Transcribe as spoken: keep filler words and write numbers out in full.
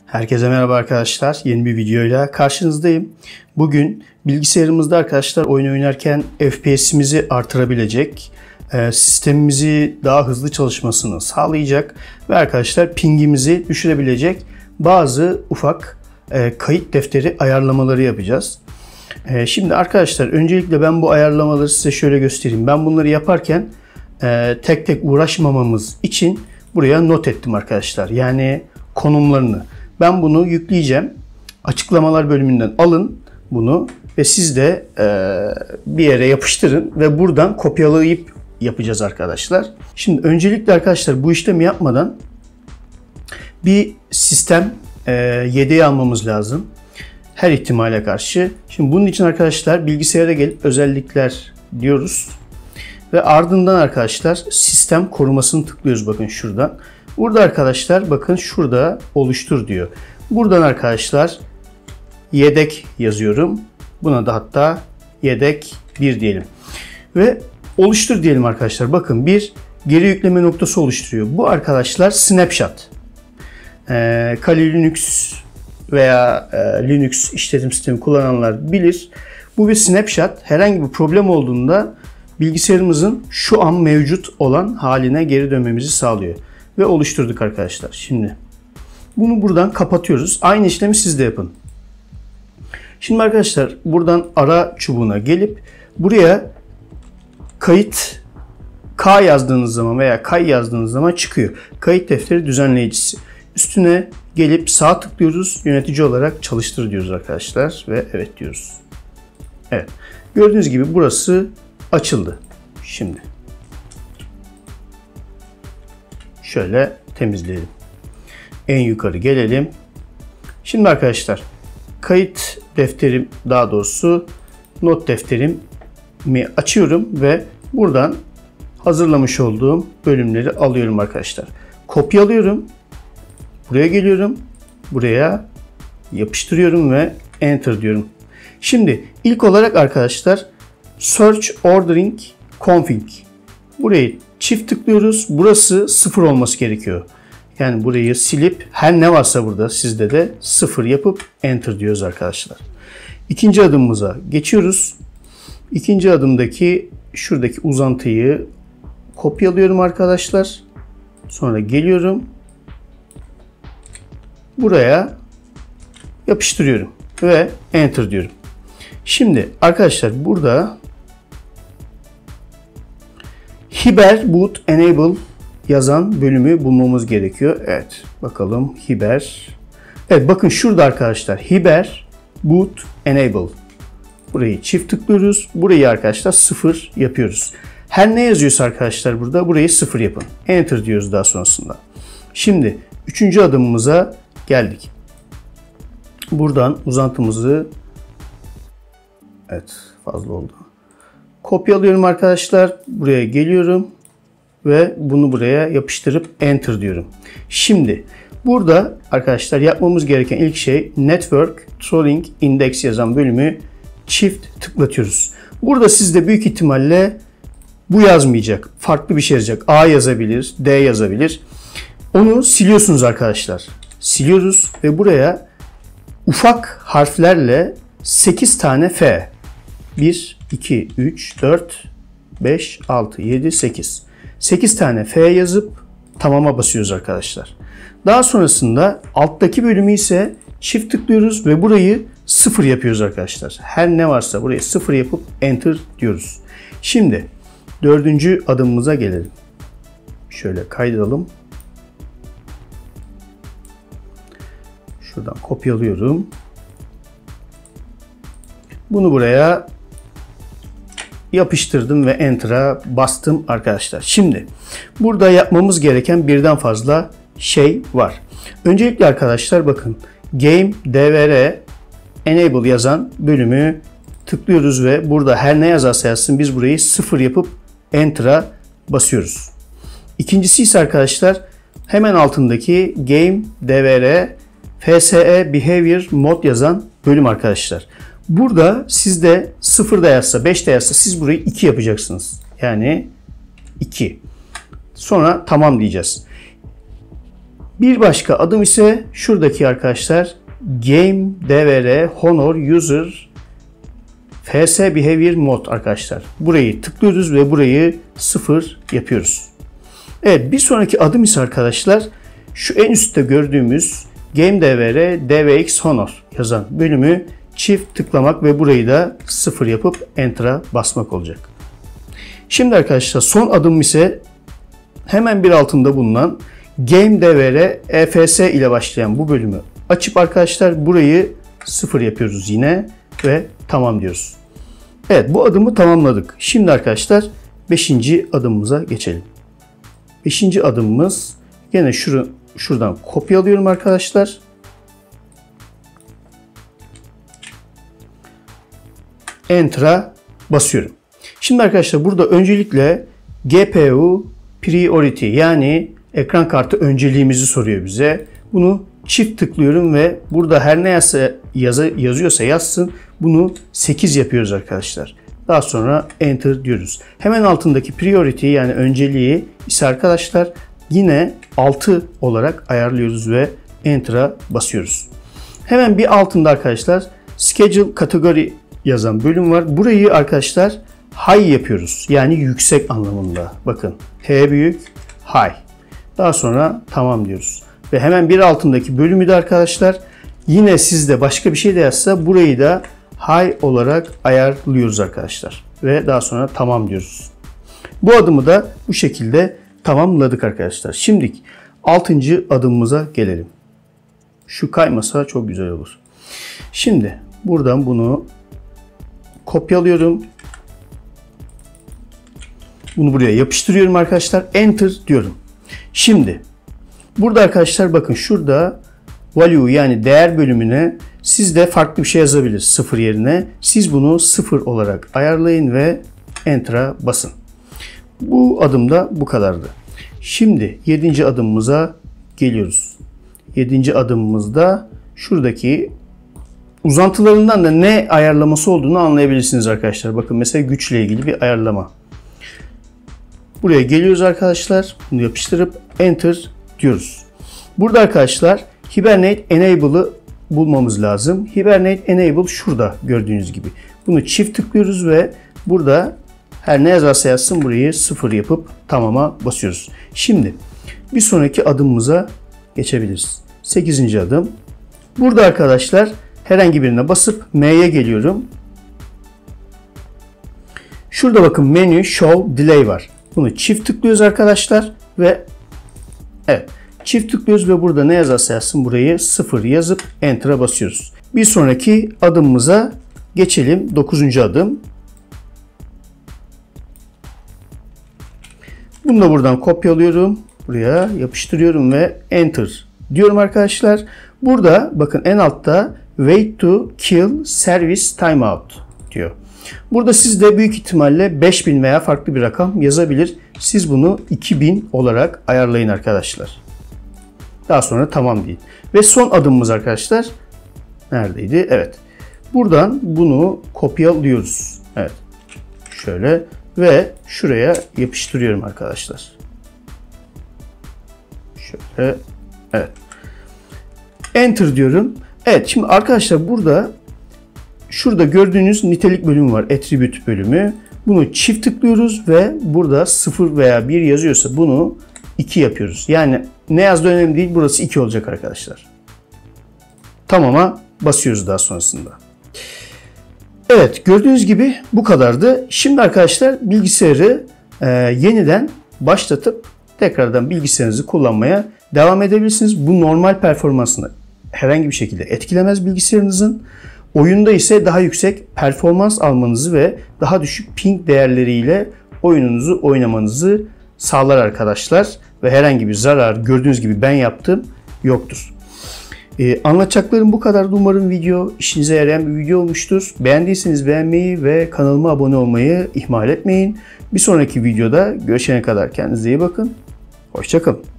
Herkese merhaba arkadaşlar. Yeni bir videoyla karşınızdayım. Bugün bilgisayarımızda arkadaşlar oyun oynarken F P S'imizi artırabilecek, sistemimizi daha hızlı çalışmasını sağlayacak ve arkadaşlar pingimizi düşürebilecek bazı ufak kayıt defteri ayarlamaları yapacağız. Şimdi arkadaşlar öncelikle ben bu ayarlamaları size şöyle göstereyim. Ben bunları yaparken tek tek uğraşmamamız için buraya not ettim arkadaşlar. Yani konumlarını. Ben bunu yükleyeceğim. Açıklamalar bölümünden alın bunu ve siz de e, bir yere yapıştırın ve buradan kopyalayıp yapacağız arkadaşlar. Şimdi öncelikle arkadaşlar bu işlemi yapmadan bir sistem e, yedeğe almamız lazım. Her ihtimale karşı. Şimdi bunun için arkadaşlar bilgisayara gelip özellikler diyoruz. Ve ardından arkadaşlar sistem korumasını tıklıyoruz bakın şuradan. Burada arkadaşlar bakın şurada oluştur diyor. Buradan arkadaşlar yedek yazıyorum. Buna da hatta yedek bir diyelim. Ve oluştur diyelim arkadaşlar. Bakın bir geri yükleme noktası oluşturuyor. Bu arkadaşlar snapshot. Ee, Kali Linux veya e, Linux işletim sistemi kullananlar bilir. Bu bir snapshot. Herhangi bir problem olduğunda bilgisayarımızın şu an mevcut olan haline geri dönmemizi sağlıyor. Ve oluşturduk arkadaşlar. Şimdi bunu buradan kapatıyoruz. Aynı işlemi siz de yapın. Şimdi arkadaşlar buradan ara çubuğuna gelip buraya kayıt K yazdığınız zaman veya kay yazdığınız zaman çıkıyor. Kayıt defteri düzenleyicisi. Üstüne gelip sağ tıklıyoruz. Yönetici olarak çalıştır diyoruz arkadaşlar. Ve evet diyoruz. Evet. Gördüğünüz gibi burası açıldı. Şimdi şöyle temizleyelim. En yukarı gelelim. Şimdi arkadaşlar kayıt defterim, daha doğrusu not defterimi açıyorum ve buradan hazırlamış olduğum bölümleri alıyorum arkadaşlar. Kopyalıyorum. Buraya geliyorum. Buraya yapıştırıyorum ve enter diyorum. Şimdi ilk olarak arkadaşlar search ordering config. Burayı çift tıklıyoruz. Burası sıfır olması gerekiyor. Yani burayı silip her ne varsa burada sizde de sıfır yapıp enter diyoruz arkadaşlar. İkinci adımımıza geçiyoruz. İkinci adımdaki şuradaki uzantıyı kopyalıyorum arkadaşlar. Sonra geliyorum. Buraya yapıştırıyorum ve enter diyorum. Şimdi arkadaşlar burada Hiber boot enable yazan bölümü bulmamız gerekiyor. Evet, bakalım Hiber. Evet, bakın şurada arkadaşlar Hiber boot enable. Burayı çift tıklıyoruz. Burayı arkadaşlar sıfır yapıyoruz. Her ne yazıyorsa arkadaşlar burada burayı sıfır yapın. Enter diyoruz daha sonrasında. Şimdi üçüncü adımımıza geldik. Buradan uzantımızı, evet fazla oldu, kopyalıyorum arkadaşlar. Buraya geliyorum ve bunu buraya yapıştırıp enter diyorum. Şimdi burada arkadaşlar yapmamız gereken ilk şey network trolling index yazan bölümü çift tıklatıyoruz. Burada sizde büyük ihtimalle bu yazmayacak. Farklı bir şey yazacak. A yazabilir, D yazabilir. Onu siliyorsunuz arkadaşlar. Siliyoruz ve buraya ufak harflerle sekiz tane F. bir, iki, üç, dört, beş, altı, yedi, sekiz. sekiz tane F yazıp tamama basıyoruz arkadaşlar. Daha sonrasında alttaki bölümü ise çift tıklıyoruz ve burayı sıfır yapıyoruz arkadaşlar. Her ne varsa burayı sıfır yapıp enter diyoruz. Şimdi dördüncü adımımıza gelelim. Şöyle kaydıralım. Şuradan kopyalıyorum. Bunu buraya yapıştırdım ve enter'a bastım arkadaşlar. Şimdi burada yapmamız gereken birden fazla şey var. Öncelikle arkadaşlar bakın game dvr enable yazan bölümü tıklıyoruz ve burada her ne yazarsa yazsın biz burayı sıfır yapıp enter'a basıyoruz. İkincisi ise arkadaşlar hemen altındaki game dvr fse behavior mode yazan bölüm arkadaşlar. Burada sizde sıfır da yazsa beş de yazsa siz burayı iki yapacaksınız. Yani iki. Sonra tamam diyeceğiz. Bir başka adım ise şuradaki arkadaşlar Game D V R Honor User F S Behavior Mode arkadaşlar. Burayı tıklıyoruz ve burayı sıfır yapıyoruz. Evet, bir sonraki adım ise arkadaşlar şu en üstte gördüğümüz Game D V R D V X Honor yazan bölümü çift tıklamak ve burayı da sıfır yapıp Enter'a basmak olacak. Şimdi arkadaşlar son adım ise hemen bir altında bulunan Game D V R E F S ile başlayan bu bölümü açıp arkadaşlar burayı sıfır yapıyoruz yine ve tamam diyoruz. Evet, bu adımı tamamladık. Şimdi arkadaşlar beşinci adımımıza geçelim. beşinci adımımız yine şur şuradan kopyalıyorum arkadaşlar. Enter'a basıyorum. Şimdi arkadaşlar burada öncelikle G P U Priority yani ekran kartı önceliğimizi soruyor bize. Bunu çift tıklıyorum ve burada her ne yazsa, yazı, yazıyorsa yazsın bunu sekiz yapıyoruz arkadaşlar. Daha sonra Enter diyoruz. Hemen altındaki Priority yani önceliği ise arkadaşlar yine altı olarak ayarlıyoruz ve Enter'a basıyoruz. Hemen bir altında arkadaşlar Schedule Category yazan bölüm var. Burayı arkadaşlar High yapıyoruz. Yani yüksek anlamında. Bakın H büyük High. Daha sonra tamam diyoruz. Ve hemen bir altındaki bölümü de arkadaşlar yine sizde başka bir şey de yazsa burayı da High olarak ayarlıyoruz arkadaşlar. Ve daha sonra tamam diyoruz. Bu adımı da bu şekilde tamamladık arkadaşlar. Şimdi altıncı adımımıza gelelim. Şu kaymasa çok güzel olur. Şimdi buradan bunu kopyalıyorum. Bunu buraya yapıştırıyorum arkadaşlar. Enter diyorum. Şimdi burada arkadaşlar bakın şurada value yani değer bölümüne siz de farklı bir şey yazabilir sıfır yerine. Siz bunu sıfır olarak ayarlayın ve Enter'a basın. Bu adımda bu kadardı. Şimdi yedinci adımımıza geliyoruz. yedinci adımımızda şuradaki uzantılarından da ne ayarlaması olduğunu anlayabilirsiniz arkadaşlar. Bakın mesela güçle ilgili bir ayarlama. Buraya geliyoruz arkadaşlar. Bunu yapıştırıp Enter diyoruz. Burada arkadaşlar Hibernate Enable'ı bulmamız lazım. Hibernate Enable şurada gördüğünüz gibi. Bunu çift tıklıyoruz ve burada her ne yazarsa yazsın burayı sıfır yapıp tamama basıyoruz. Şimdi bir sonraki adımımıza geçebiliriz. sekizinci adım. Burada arkadaşlar herhangi birine basıp M'ye geliyorum. Şurada bakın menü Show Delay var. Bunu çift tıklıyoruz arkadaşlar ve evet çift tıklıyoruz ve burada ne yazarsa yazsın burayı sıfır yazıp Enter'a basıyoruz. Bir sonraki adımımıza geçelim. dokuzuncu adım. Bunu da buradan kopyalıyorum. Buraya yapıştırıyorum ve Enter diyorum arkadaşlar. Burada bakın en altta Wait to Kill Service Timeout diyor. Burada siz de büyük ihtimalle beş bin veya farklı bir rakam yazabilir. Siz bunu iki bin olarak ayarlayın arkadaşlar. Daha sonra tamam deyin. Ve son adımımız arkadaşlar neredeydi? Evet. Buradan bunu kopyalıyoruz. Evet. Şöyle ve şuraya yapıştırıyorum arkadaşlar. Şöyle. Evet. Enter diyorum. Evet, şimdi arkadaşlar burada şurada gördüğünüz nitelik bölümü var. Attribute bölümü. Bunu çift tıklıyoruz ve burada sıfır veya bir yazıyorsa bunu iki yapıyoruz. Yani ne yazdığı önemli değil. Burası iki olacak arkadaşlar. Tamam'a basıyoruz daha sonrasında. Evet, gördüğünüz gibi bu kadardı. Şimdi arkadaşlar bilgisayarı e, yeniden başlatıp tekrardan bilgisayarınızı kullanmaya devam edebilirsiniz. Bu normal performansını herhangi bir şekilde etkilemez bilgisayarınızın. Oyunda ise daha yüksek performans almanızı ve daha düşük ping değerleriyle oyununuzu oynamanızı sağlar arkadaşlar. Ve herhangi bir zarar gördüğünüz gibi ben yaptım yoktur. Ee, anlatacaklarım bu kadar. Umarım video işinize yarayan bir video olmuştur. Beğendiyseniz beğenmeyi ve kanalıma abone olmayı ihmal etmeyin. Bir sonraki videoda görüşene kadar kendinize iyi bakın. Hoşça kalın.